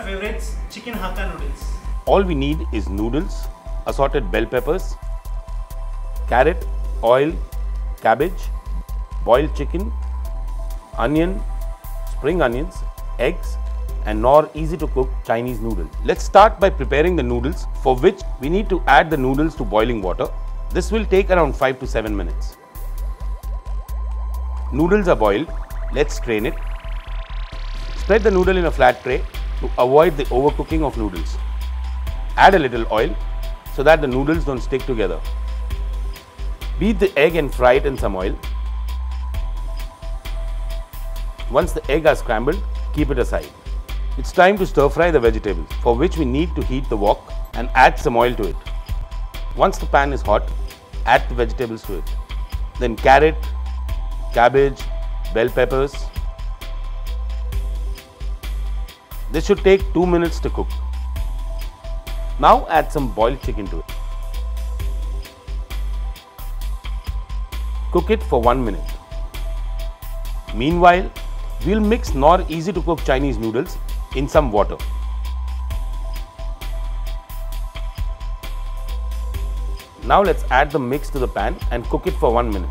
favorites, chicken Hakka noodles. All we need is noodles, assorted bell peppers, carrot, oil, cabbage, boiled chicken, onion, spring onions, eggs and Knorr easy to cook Chinese noodles. Let's start by preparing the noodles, for which we need to add the noodles to boiling water. This will take around 5 to 7 minutes. Noodles are boiled. Let's strain it. Spread the noodle in a flat tray to avoid the overcooking of noodles. Add a little oil so that the noodles don't stick together. Beat the egg and fry it in some oil. Once the egg are scrambled, keep it aside. It's time to stir fry the vegetables, for which we need to heat the wok and add some oil to it. Once the pan is hot, add the vegetables to it. Then carrot, cabbage, bell peppers. This should take 2 minutes to cook. Now add some boiled chicken to it. Cook it for 1 minute. Meanwhile, we'll mix Knorr easy to cook Chinese noodles in some water. Now let's add the mix to the pan and cook it for 1 minute.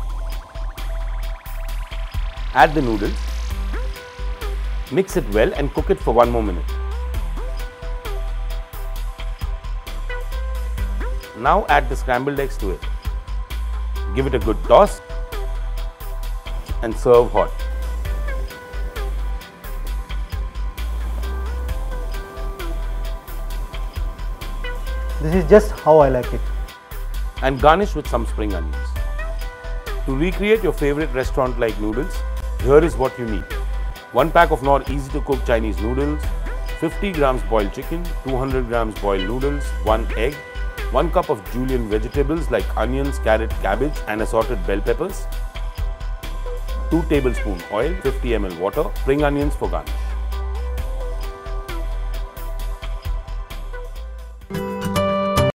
Add the noodles, mix it well and cook it for 1 more minute. Now add the scrambled eggs to it. Give it a good toss and serve hot. This is just how I like it. And garnish with some spring onions. To recreate your favorite restaurant-like noodles, here is what you need. 1 pack of Knorr easy to cook Chinese noodles, 50 grams boiled chicken, 200 grams boiled noodles, 1 egg, 1 cup of julienne vegetables like onions, carrot, cabbage and assorted bell peppers, 2 tablespoons oil, 50 ml water, spring onions for garnish.